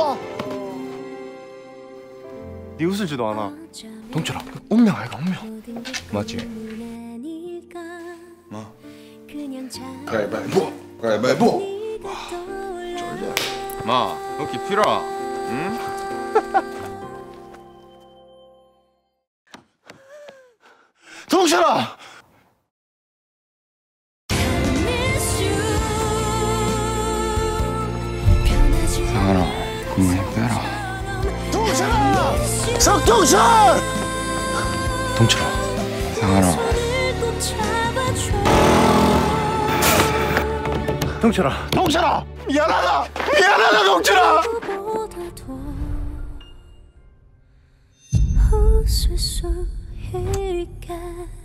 네 웃을지도 않아. 동철아, 운명 아이가 운명. 맞지? 뭐? 가위바위보. 가위바위보. 쫄려. 마, 어깨 피라. 응? 동철아! 상아라, 그만 힘 빼라. 동철아! 석동철! 동철아. 상아라. 동철아. 동철아! 미안하다! 미안하다, 동철아! 웃을 수 있게